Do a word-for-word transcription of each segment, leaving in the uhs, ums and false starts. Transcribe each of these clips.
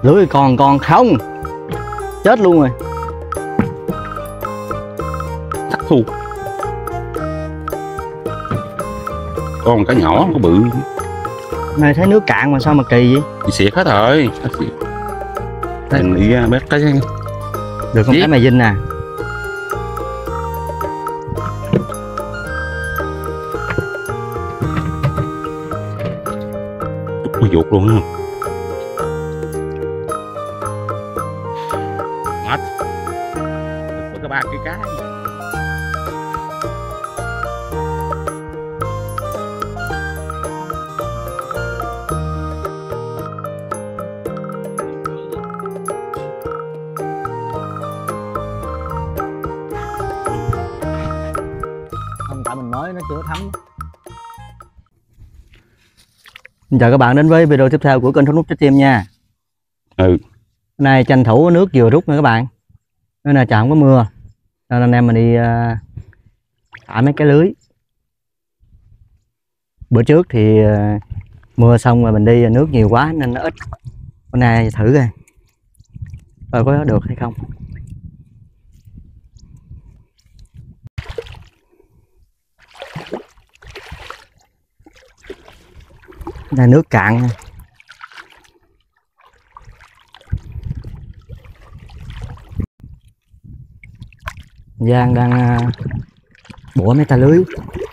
Lưới còn còn không, chết luôn rồi. Thắt thu. Con cá nhỏ có bự. Này thấy nước cạn mà sao mà kỳ vậy? Bị xịt hết rồi. Mình đi bét cái được con cá mè dinh nè. Ui ruột luôn á. Mệt. Có ba cái cá. Không, tại mình mới nó chưa thấm. Xin chào các bạn đến với video tiếp theo của kênh Thống Nút Trái Tim nha. Ừ. Hôm nay tranh thủ nước vừa rút nữa các bạn. Nên là trời không có mưa. Nên anh em mình đi uh, thả mấy cái lưới. Bữa trước thì uh, mưa xong rồi mình đi nước nhiều quá nên nó ít. Hôm nay thử coi coi có được hay không. Đây nước cạn. Giang đang uh, bủa mấy ta lưới.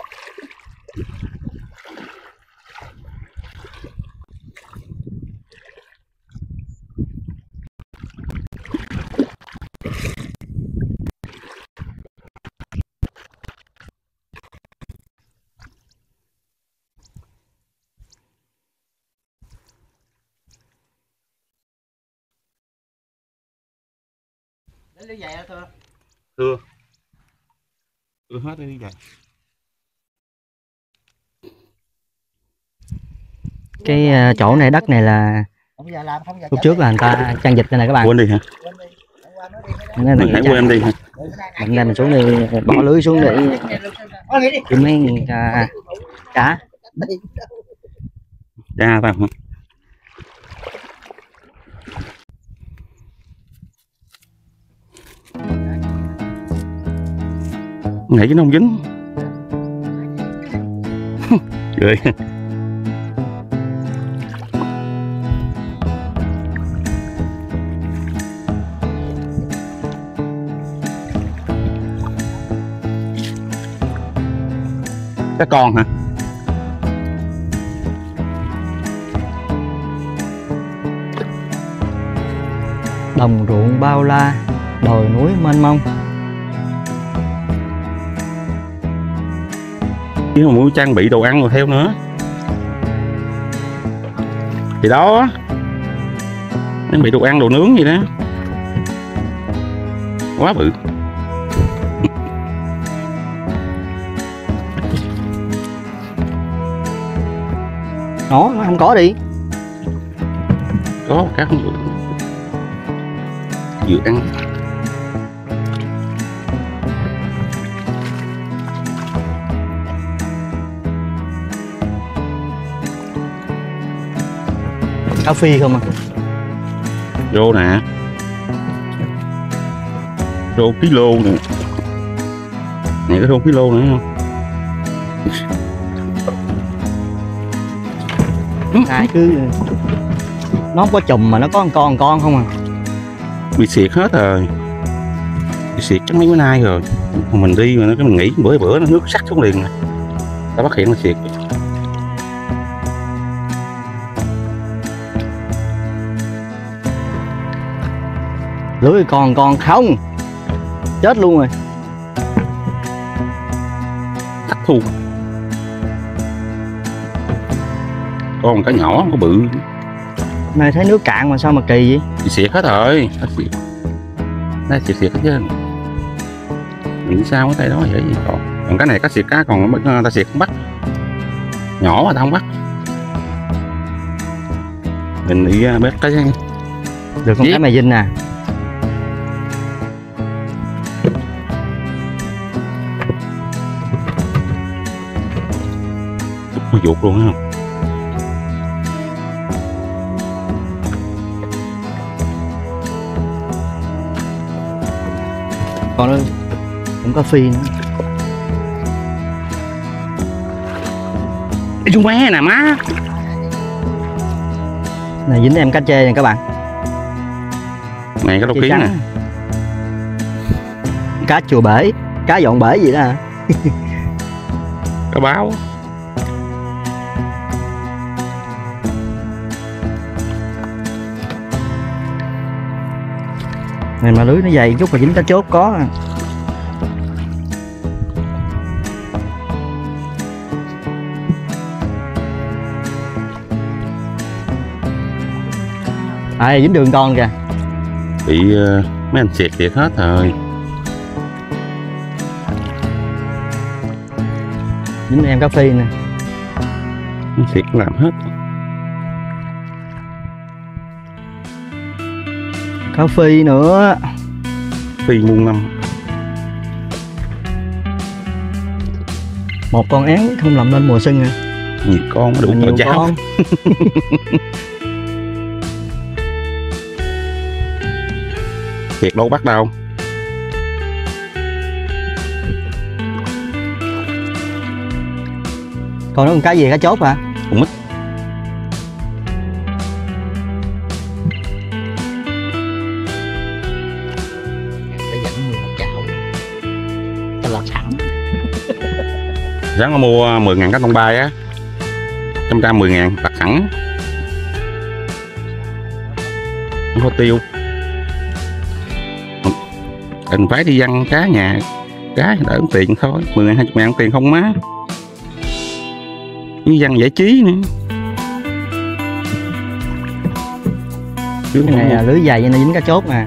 Lấy lưới dài hả Thưa? Thưa. Thưa hết đi dài. Cái uh, chỗ này đất này là lúc trước là người ta trang dịch đây này các bạn. Quên đi hả? Nên mình hãy quên đi hả? Mình đem mình xuống đi, bỏ lưới xuống để kiếm mấy cá. Cá. Cha tao hả? Nghĩ cái nông dính. Rồi. Cá con hả? Đồng ruộng bao la, đồi núi mênh mông. Chứ không muốn trang bị đồ ăn rồi theo nữa. Thì đó, trang bị đồ ăn đồ nướng gì đó. Quá bự. Nó nó không có đi. Có cá không bự. Vừa ăn. Cá phi không à? Rô nè. Rô ký lô nè. Nè cái rô ký lô nữa không? Ai cứ nó không có chùm mà nó có con con con không à. Bị xịt hết rồi. Bị xịt chắc mấy bữa nay rồi. Mình đi mà nó cái mình nghĩ bữa bữa nó nước sắc xuống liền nè. Ta phát hiện nó xịt. Lưới còn còn không, chết luôn rồi. Thắt thu. Con cá nhỏ có bự. Này thấy nước cạn mà sao mà kỳ vậy? Bị xịt hết rồi. Nó xịt xịt hết chứ. Mình sao cái tay đó vậy gì còn. Còn cái này cá xịt cá còn ta xịt không bắt. Nhỏ mà ta không bắt. Mình đi bét cái được con cá mè dinh nè. Ui ruột luôn á không? Còn nó cũng có phi nữa. Chú bé nè má. Này dính em cá chê nè các bạn. Này cái đầu kiến nè. Cá chùa bể, cá dọn bể gì đó hả? Cá báo. Này mà lưới nó dày chút là dính cá chốt có. À, dính đường con kìa. Bị uh, mấy anh xịt thiệt hết rồi. Dính em cá phi nè. Xịt làm hết. Cá phi nữa. Phi muôn năm. Một con én không làm nên mùa xuân à. Nhiều con đủ nhiều con. Thiệt đâu bắt đâu. Còn nó con cá gì, cá chốt hả? Con mít. Phải dẫn người một chảo cho lọt sẵn. Sáng nó mua mười ngàn cá tông bay á, trăm trăm mười ngàn đặt sẵn, không có tiêu. Đừng phải đi văn cá nhà cá đỡ tiền thôi, mười ngàn hai mươi ngàn tiền không má, đi văn giải trí nữa. Cái này là lưới dày nên dính cá chốt nè.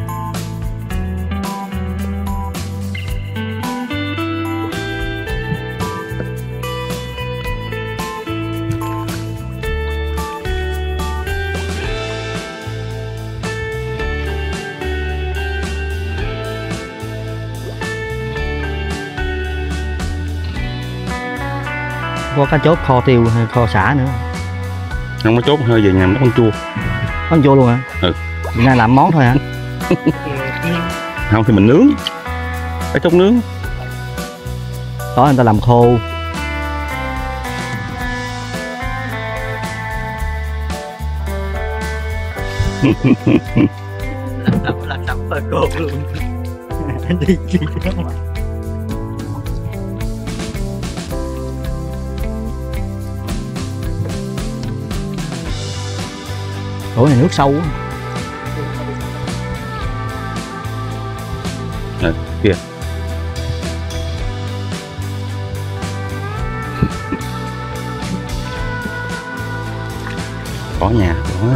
Có cá chốt kho tiêu hay kho xả nữa. Không có chốt hơi về nhà nó con chua. Con chua luôn hả? Ừ. Hôm nay làm món thôi hả? Không thì mình nướng, cái chốt nướng. Tối người ta làm khô. Làm là nằm ở cột luôn. Đi chi đó mà. Ủa này nước sâu quá. À, kìa. Có nhà, có.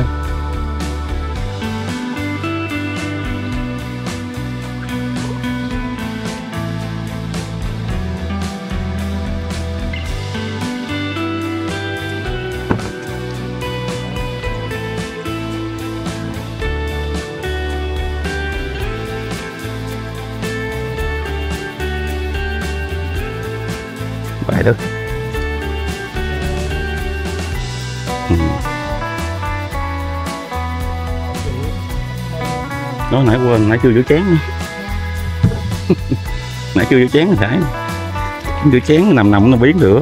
Vậy đó. Ừ. Đó nãy quên, nãy chưa rửa chén nữa. Nãy chưa rửa chén rồi phải. Rửa chén nằm nằm nó biến rửa.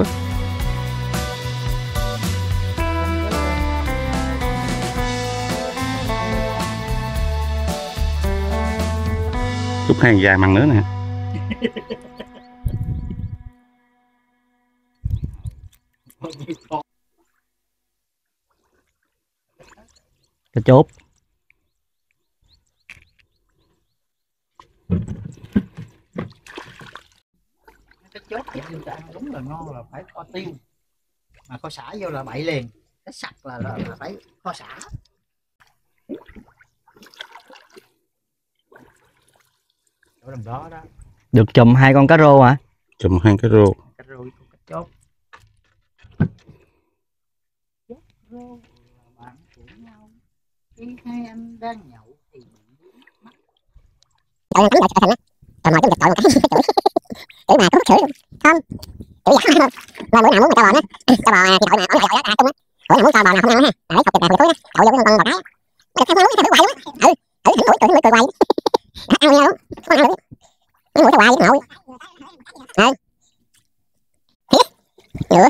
Chút hàng dài măng nữa nè. Cá chốt. Cái chốt vậy người ta ăn đúng là ngon là phải kho tiêu, mà kho xả vô là bậy liền. Cái sặc là, là, là phải kho xả. Chỗ đầm đó đó. Được chùm hai con cá rô hả? Chùm hai cái rô. Cá rô với con cá chốt. Chốt rô là bạn của nhau. Khi hai anh đang nhậu thì Trời ơi, tắm lại cho thành á. Trời ơi, cũng tội một cái. Chửi mà cũng chửi luôn. Không. Chửi giả không. Rồi bữa nào muốn cho bò nữa. Cho bò thì tội mà ổng gọi đó tung á. Bữa nào muốn cho bò nào không ăn ha. Lấy cọc tiền túi đó. Cậu vô cái con bò cái. Mà theo nói theo quậy quá. Ừ. Ừ, hửi mũi cười mũi cười quậy. Ăn nhau. Không ăn được. Cái mũi tao hoài với nội. Ờ. Được.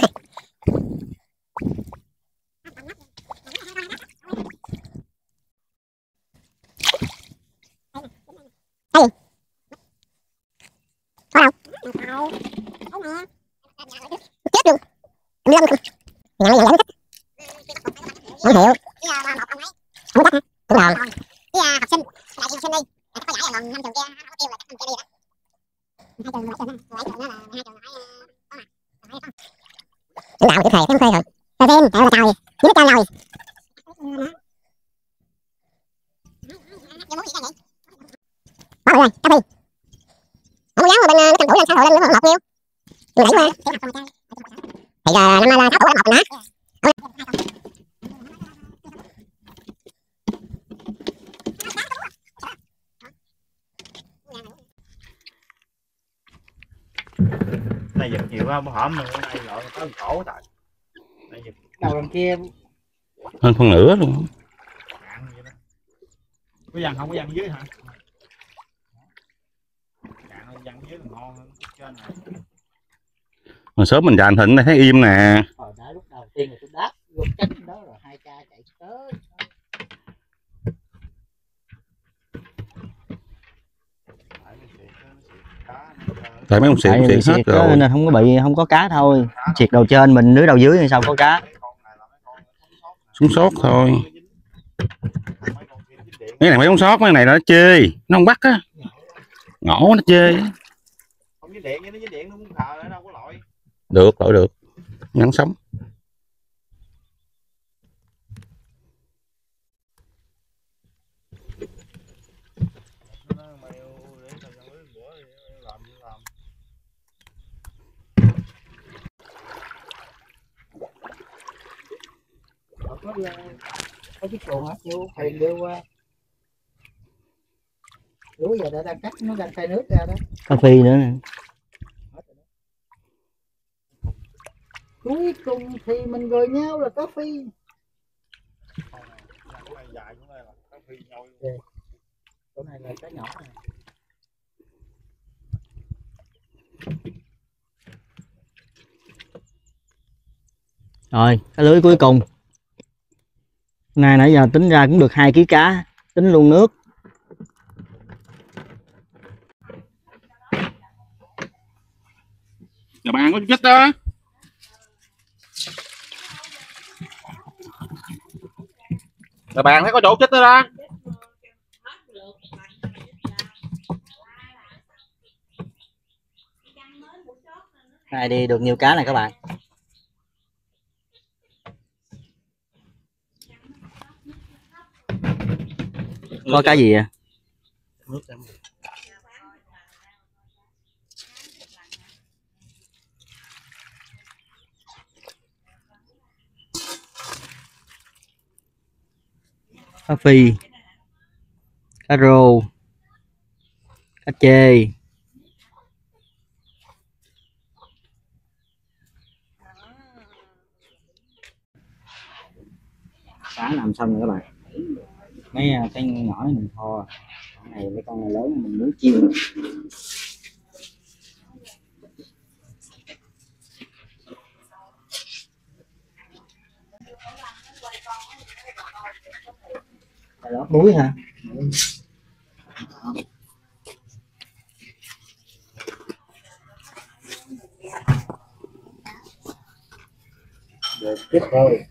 Đây. Có đâu? Chết luôn. Em lên không? Nhận nhận nhận thích. Không hiểu. Không thích hả? Cũng đòn. Cái học sinh, lại học sinh đi. Có giải là lần năm trường kia, nó kêu là chắc năm kia đi đó. Hai trường lại trường đó, lại trường đó là hai trường hỏi có mặt. Chúng đạo cứ thề, không phê rồi. Phê thêm, tại là trời, chỉ biết chơi rồi. Bỏ rồi, cà phê. Không dám mà bên nó tranh thủ lên xã hội lên nó một nhiêu. Tôi đẩy qua. Thì giờ năm nay là sáu tuổi là một hả? Này giật nhiều không? Hổm này này loại có cổ tại. Này giật đầu đằng kia hơn phân nửa luôn. có dằn không có dằn dưới hả? Dằn dưới là ngon hơn trên này. Mà sớm mình dàn thịnh này thấy im nè. Hồi nãy lúc đầu tiên là tôi đáp vô chánh đó rồi hai cha chạy tới. Tại mấy ông xịt xịt hết rồi nên không có bị không có cá thôi. Xịt đầu trên mình nưới đầu dưới thì sao có cá. Xuống sót thôi. Cái này mấy con sót, mấy này nó chê, nó không bắt á. Ngổ nó chê. Không với điện, với nó với điện nó cũng thờ ở đâu có lội. Được, lội được. Nhắn sống. Có chiếc xuồng hết vô thuyền đưa qua. Lúa giờ đã đang cắt nó đang khai nước ra đó. Cà phê nữa nè. Cuối cùng thì mình gọi nhau là có phi. Chỗ này là cái nhỏ này. Rồi, cái lưới cuối cùng. Nay nãy giờ tính ra cũng được hai ký cá, tính luôn nước. Giờ bạn có chết đó. Giờ bạn thấy có chỗ chết đó đó. Nay đi được nhiều cá này các bạn. Có cá gì vậy? Cá phi, cá rô, cá chê. Cá làm xong rồi các bạn. Mấy cái nhỏ này mình kho, cái này mấy con này lớn mình muốn chiên. Lót muối hả? Được tiếp thôi.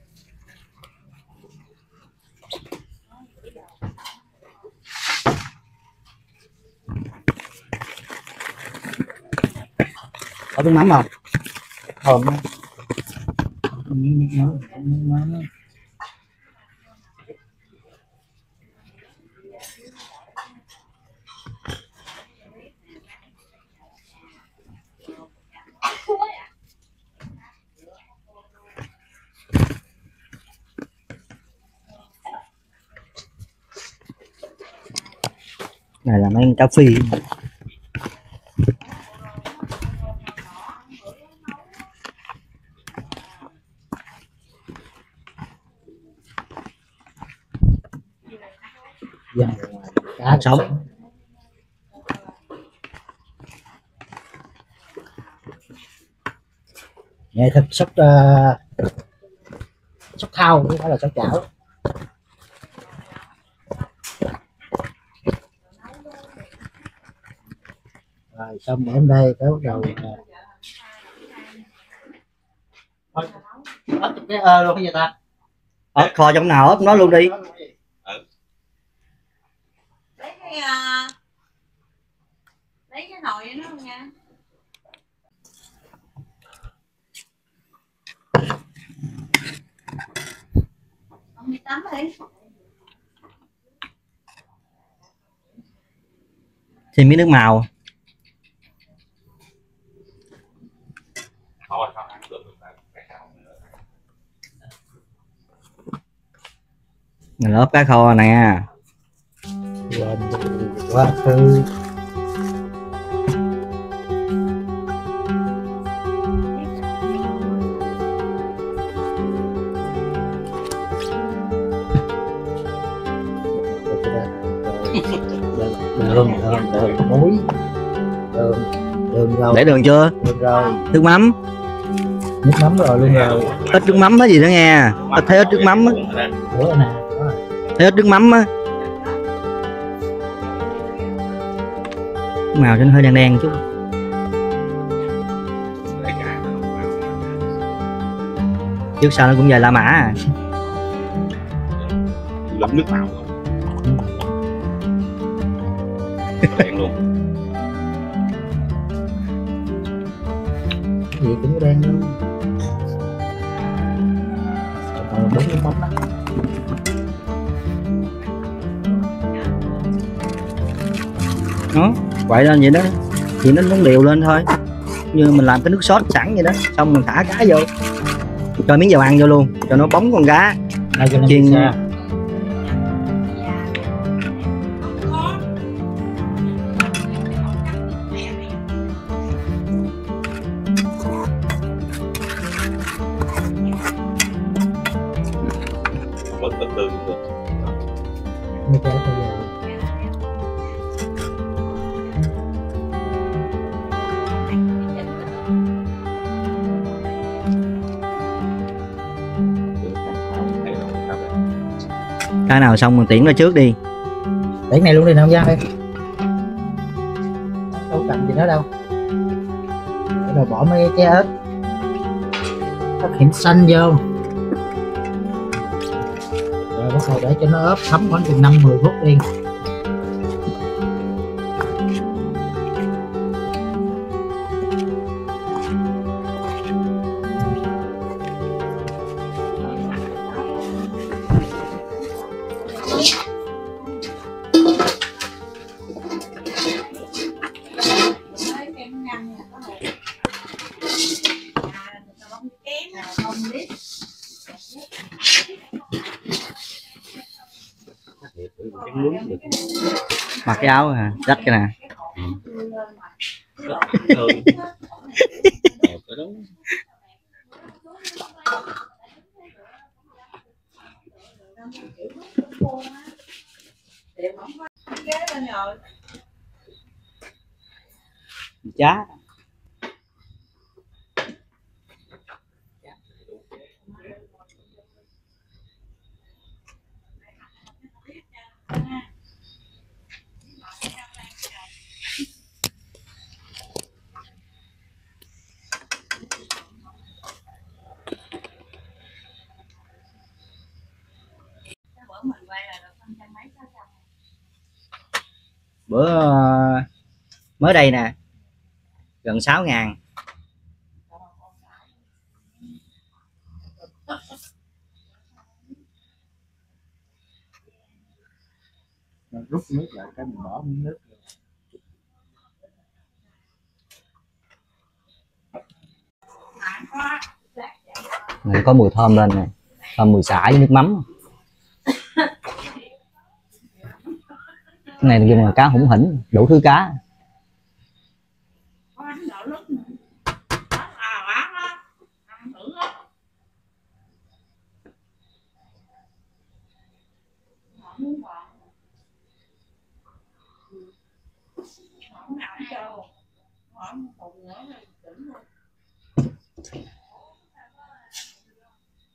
Có nước mắm không? Thơm đó. Nước mắm, nước mắm. Này là mấy cá phi. Dạ, cá sống. nghệ thuật sóc uh, sóc thao chứ không phải là sóc chảo. Rồi xong đến đây tới bắt đầu ớt cái ơ luôn cái gì ta, ớt kho trong nào ớt nó luôn đi. Lấy cái uh, lấy cái nồi nó không nha. Ông đi tắm đi. Thêm miếng nước màu. Mình ốp cá kho nè. quên quá khứ. đường đường đường muối đường đường rồi Để đường chưa? đường rồi Nước mắm. nước mắm rồi luôn rồi. Ít nước mắm á gì nữa nghe. Ít thấy ít nước mắm á. Ủa nè Thấy ít nước mắm á. Màu cho nó hơi đen đen chút. Trước sau nó cũng về La Mã à. Lắm nước màu rồi. Đen luôn. gì cũng đen luôn. Còn bốn cái mắm đó. Đó, quậy lên vậy đó. Thì nó nó đều lên thôi. Như mình làm cái nước sốt sẵn vậy đó. Xong mình thả cá vô. Cho miếng dầu ăn vô luôn. Cho nó bóng con cá. Đây cho nó Chiên xa. Từ từ Như thế bây giờ Cá nào xong mình tiễn ra trước đi. để này luôn đi nào ra đi. Đâu cần gì nữa đâu. Rồi bỏ mấy cái trái ớt ớt hiểm xanh vô. Rồi bắt đầu để cho nó ốp thấm khoảng chừng năm mười phút đi. Mặc cái áo à, rách cái nè. Chá. Bữa mới đây nè gần sáu ngàn. Rút nước lại cái mình bỏ miếng nước. Này có mùi thơm lên nè, thơm mùi xả với nước mắm. Cái này là là cá hủng hỉnh, đủ thứ cá.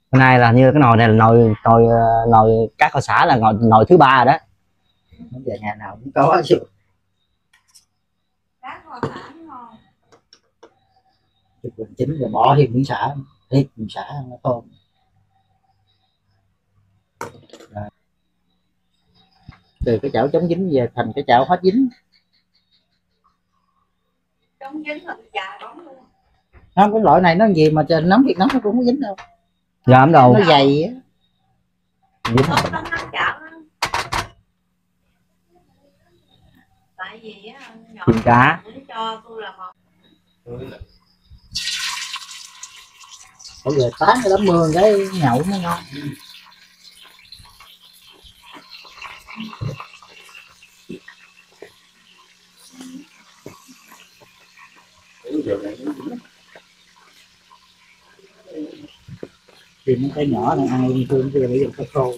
Hôm nay là như cái nồi này là nồi nồi nồi cá kho xả là nồi, nồi thứ ba rồi đó. Bây giờ nhà nào cũng có chứ. Cá kho xả ngon. Chụp bình chính rồi bỏ thêm miếng xả, thêm miếng xả nó thơm. Rồi. Từ cái chảo chống dính về thành cái chảo hết dính. Chống dính là trà bóng luôn. Không, cái loại này nó gì mà nóng thiệt nóng nó cũng không dính đâu. Giờ ấm đâu. Nó dày á. Dính. Tốt lắm nắng chảo. Tại vì á nhỏ Chim cá. cho tôi là một. Bây giờ tán cái đám mưa cái nhậu nó ngon. Thì mấy cái nhỏ này ăn ung thương thì bây giờ phải khô.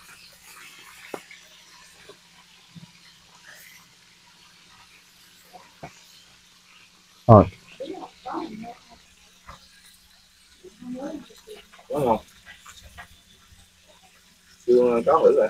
Rồi. Có ngon. Chưa có thử rồi.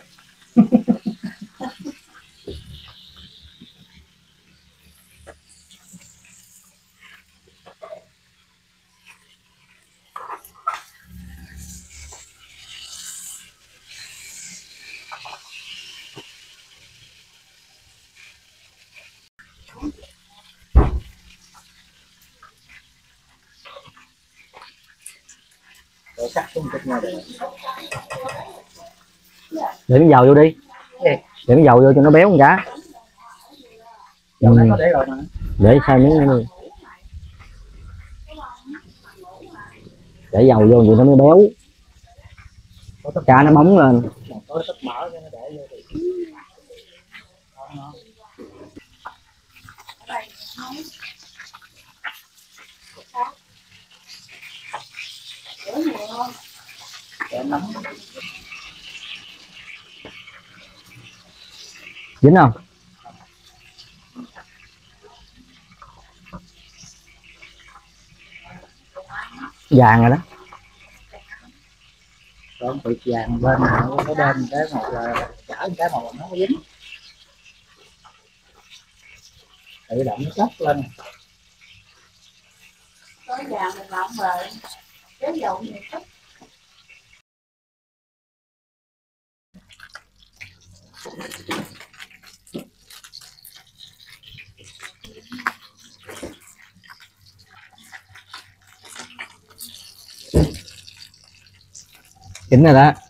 Để sắc xuống chút nha để. Để miếng dầu vô đi. Để miếng dầu vô cho nó béo con cá. Dầu này có để rồi mà. Để hai miếng nữa đi. Để dầu vô vậy nó mới béo. Cá nó bóng lên. Có tất mỡ cho nó để vô thì. Để nóng. Dính không? Vàng rồi đó. Còn bị vàng bên nào cái bên cái một là chở cái một nó dính. Tự động nó cắt lên. Có vàng mình lỏng rồi. Kéo dầu nhiều chút. Chín rồi đó.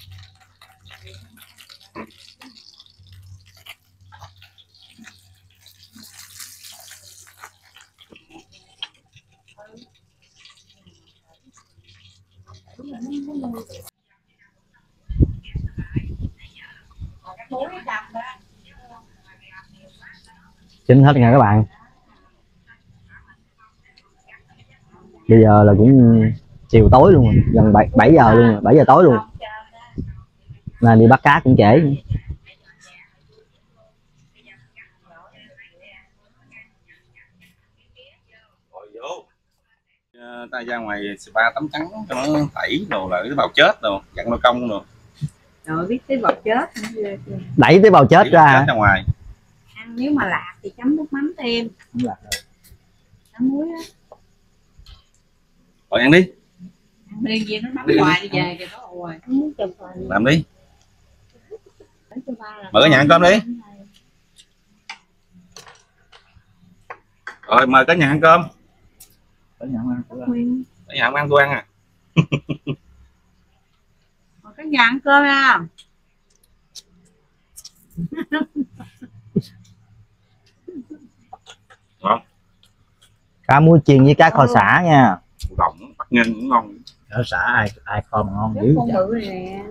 Chín hết nha các bạn. Bây giờ là cũng chiều tối luôn rồi, gần bảy bảy giờ luôn rồi, bảy giờ tối luôn. Là đi bắt cá cũng trễ. Ta ra ngoài spa tắm trắng cho nó tẩy đồ lại cái bào chết đồ, dặn nó công đồ. Rồi biết tới bọt chết. Đẩy tế bào chết Đẩy ra. chết ra ngoài. Ăn nếu mà lạc thì chấm nước mắm thêm. Không lạc rồi. Chấm muối á. Rồi ăn đi. Ăn đi gì nó nóng hoài đi về kìa nó hoài. Làm đi. Mở cái nhà ăn cơm đi. Rồi mời cả nhà ăn cơm. Có nhận ăn của Nguyên. Cả nhà không ăn tôi ăn à. Mời cả nhà ăn cơm nha. Ngon. Cá muối chiên với cá kho xả nha. Động bắt nhân cũng ngon. ở xã ai ai kho mà ngon dữ Con vậy. bự này nè.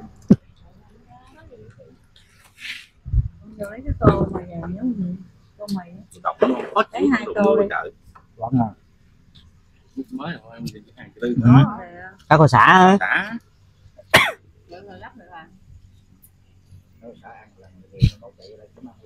Con lấy cái tô mà giờ nhớ gì? Tô mì. Động ngon. Hết Lấy hai tô đi. Quá ngon. Mới rồi em đi hàng tư Ừ. nữa. Cá kho xả hả? Đã. Được rồi lắp được rồi. Ở xã ăn lần gì nó nấu vậy là cái mà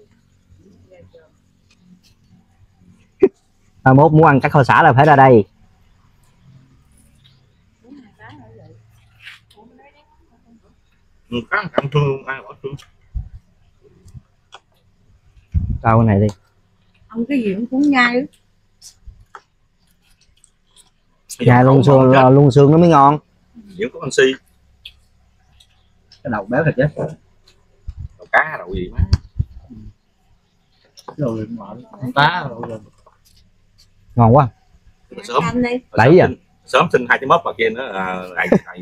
Mai mốt muốn ăn cá kho xả là phải ra đây. Ừ, cá căng xương luôn, ai bỏ xương. Câu cái này đi. Ông cái gì cũng cũng nhai. Nhai luôn xương, luôn xương nó mới ngon. Vẫn có canxi. Cái đầu béo thật chứ. Đầu cá đầu gì má. Rồi ngọt cá rồi. Ngon quá. Sớm. Lấy à. Sớm sinh hai cái mớp vào kia nữa là lại lại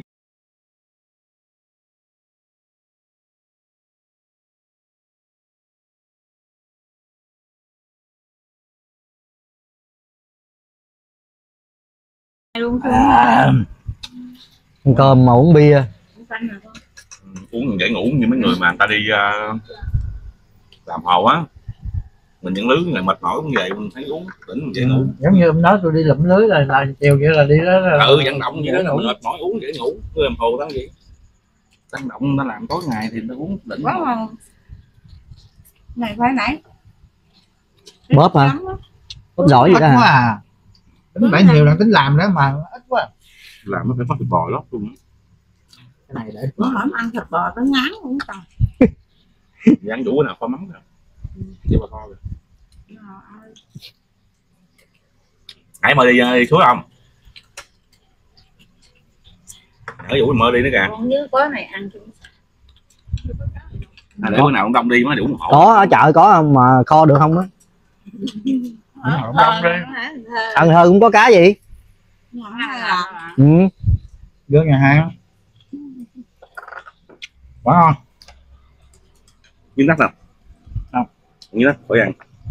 Luôn À, ăn cơm mà uống bia. uống dễ ngủ như mấy người mà người ta đi uh, làm hồ á, mình những lưới ngày mệt mỏi cũng về mình thấy uống tỉnh dễ ngủ. Ừ, giống như hôm đó tôi đi lụm lưới là, là chiều vậy là đi đó là ừ vận động vậy đó, mệt mỏi uống dễ ngủ. Người làm hồ đó gì vận động nó làm tối ngày thì nó uống đỉnh quá mà. Này phải nãy Bóp hả? Bóp giỏi vậy ít đó quá hả? à. Tính bãi nhiều là tính làm đó mà ít quá. làm nó phải có thịt bò lót luôn. Cái này để bữa hổm ăn thịt bò tới ngán luôn trời. Dán đủ nào kho mắm rồi chỉ bà kho rồi. Nãy mơ đi, đi suối không? Nãy Vũ mơ đi nữa kìa. Con nhớ có này ăn chung. À, để bữa nào ông Đông đi mới đủ một hộ. Có ở chợ có không mà kho được không á? Không đông đi. Cần Thơ cũng có cá gì? Ừ. Vô nhà hàng. Quá ngon. Miếng đất nào? Không. Miếng đất khỏi ăn.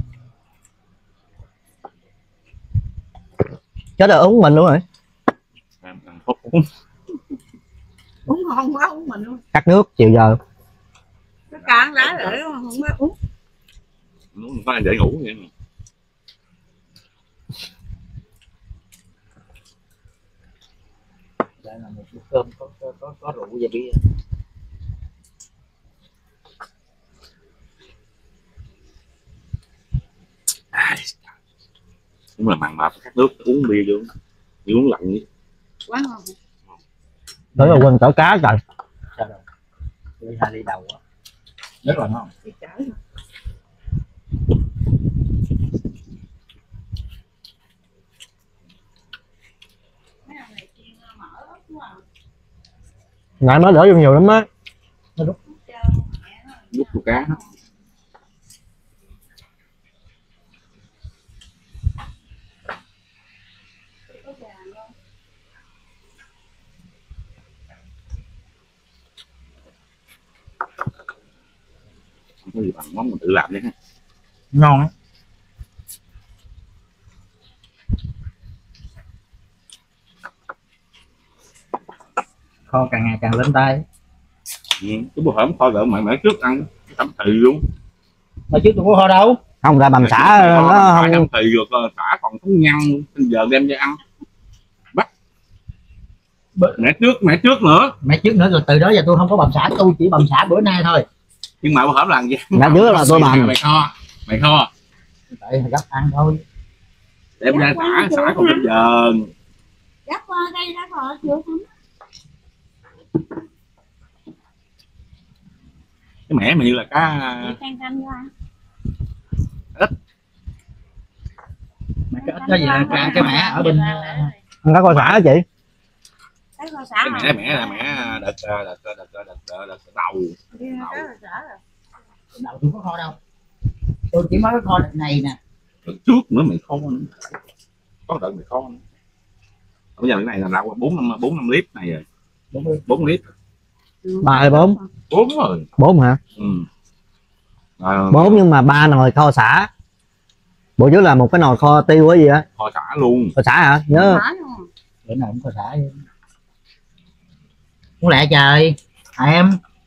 Chết rồi, uống mình luôn rồi. Ăn, ăn hốt uống. Uống ngon quá uống mình luôn. Cắt nước chiều giờ. Cái cá lá để không biết uống. Uống có dễ ngủ vậy. Đây là một bữa cơm có có có, có rượu và bia. Đúng là mặn mập cắt nước uống bia vô, như uống lạnh vậy. Quá ngon. Tới rồi quên cỡ cá trời. Sao đâu? Ly hai ly đầu á. Rất là ngon. Đi chở rồi. Nãy mới đỡ vô nhiều lắm á. Lúc của cá đó. Không có gì bằng món mình tự làm đấy ha. Ngon á. Kho càng ngày càng lên tay. Ừ, cái bữa hổm thôi vợ mẹ mẹ trước ăn tắm thì luôn. Mà trước tôi có kho đâu. Không ra bầm xả nó không không. thì rồi xả còn thúng nhăn bây giờ đem cho ăn. Bắt mẹ trước mẹ trước nữa. Mẹ trước nữa rồi từ đó giờ tôi không có bầm xả, tôi chỉ bầm xả bữa nay thôi. Nhưng mà bữa hổm làm gì? Đã trước là tôi bầm. Mày kho mày kho Tại gấp ăn thôi. đem ra xả xả còn bây giờ Gắp qua đây đó rồi chưa không? cái mẻ mà như là cá Canh canh qua. ít. Mẹ cái ít đó gì là cái, cái mẻ ở bên Ăn cá kho xả hả chị? Cái kho xả Cái mẻ mẻ là mẻ đợt đợt đợt đợt đợt đợt đầu. đầu tôi có kho đâu. Tôi chỉ mới có kho đợt này nè. Đợt trước nữa mày kho nữa. Có đợt mày kho nữa. Bây giờ cái này là đâu bốn năm bốn năm lít này rồi. bốn lít. Ba hay bốn? bốn rồi. Bốn hả? Ừ. À, Bốn nhưng mà ba nồi kho xả. Bữa trước là một cái nồi kho tiêu cái gì á? kho xả luôn. Kho xả hả? Nhớ. Bữa nào cũng kho xả. Muốn lẹ trời. À, em.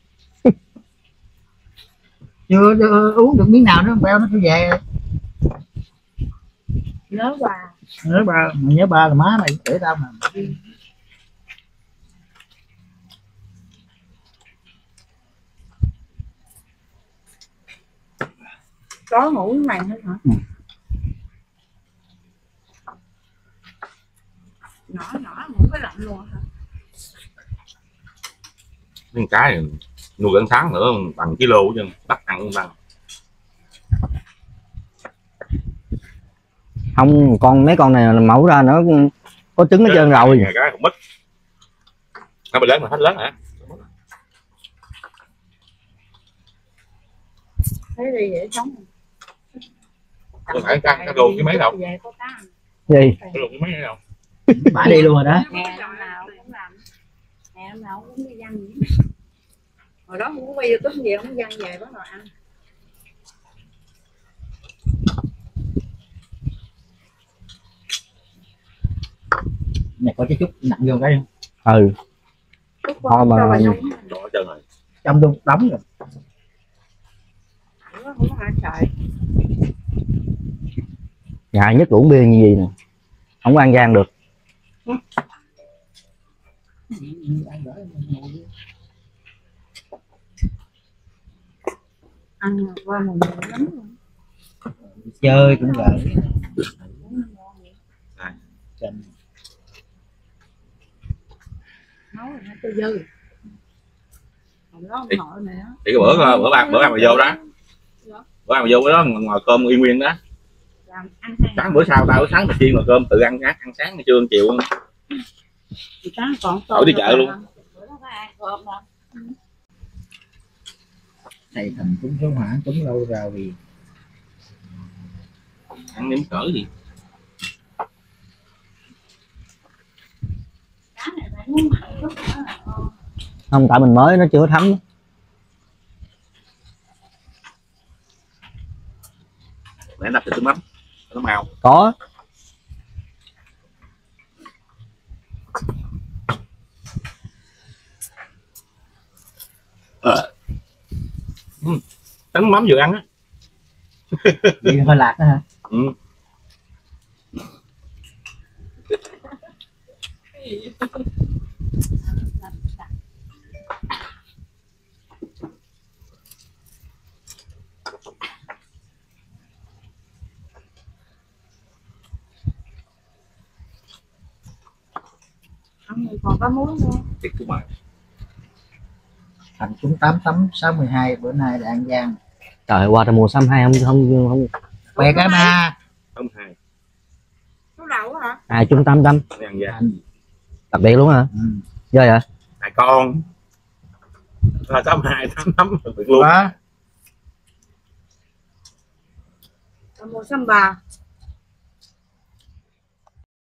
chưa, chưa uống được miếng nào nữa beo nó cứ về. Nhớ bà. Nhớ ba, mày nhớ ba là má mày để tao mà. Có ngủ cái này hết hả? Ừ. Nhỏ nhỏ ngủ cái lạnh luôn hả? Miếng cá này nuôi gần tháng nữa bằng kilo chứ bắt ăn không bằng. Không, con mấy con này mẫu ra nó có trứng hết trơn rồi. Cái cũng mất. Nó bị lớn mà hết lớn hả? Thấy đi dễ sống. Tôi phải cá cá đồ cái mấy đâu. Về có cá. Gì? Cá đồ cái mấy đâu. Bả đi luôn rồi đó. Nè năm nào cũng làm. Nè năm nào cũng đi dân gì. Hồi đó cũng quay YouTube gì không dân về bắt đầu ăn. Này có cái chút nặng vô cái Ừ. Thôi mà Đỏ chân rồi. trong luôn đóng rồi. Không có ai trời. Ngại nhất uống bia như gì nè. Không có ăn gian được. Ăn qua mùa mùa lắm rồi. Chơi cũng gỡ. Nấu rồi nó cho dư. Còn đó ông nội này á. Thì cái bữa bữa bạn bữa ăn mà vô đó. Bữa ăn mà vô cái đó ngoài cơm yên nguyên đó. Làm ăn hay. Sáng bữa sau tao bữa sáng mà chiên mà cơm tự ăn ăn sáng trưa ăn chiều. Thì sáng còn Đổi đi chợ luôn. Bữa đó có ăn cơm đâu. Thầy thành cũng số hỏa cũng lâu rồi vì Ăn nếm cỡ gì. Cá này phải muốn mặn chút nữa là ngon. Không, tại mình mới nó chưa thấm. Để đập thịt mắm nó màu. Có. Ờ. Ừ. Tấn mắm vừa ăn á. bị hơi lạc đó hả? Ừ. Ăn thì còn có muối nữa. Thịt của mày. Thành chúng tám tám sáu mười hai bữa nay là An Giang. Trời, qua mùa xăm hai không không không Quẹ cái ma. Không hai. Số đậu hả? hai chung tám trăm Ăn ra. đặc biệt luôn hả? Ừ. Ghê vậy? Hai con. Là tám hai tám tám được luôn. Đó. Mua sâm bà.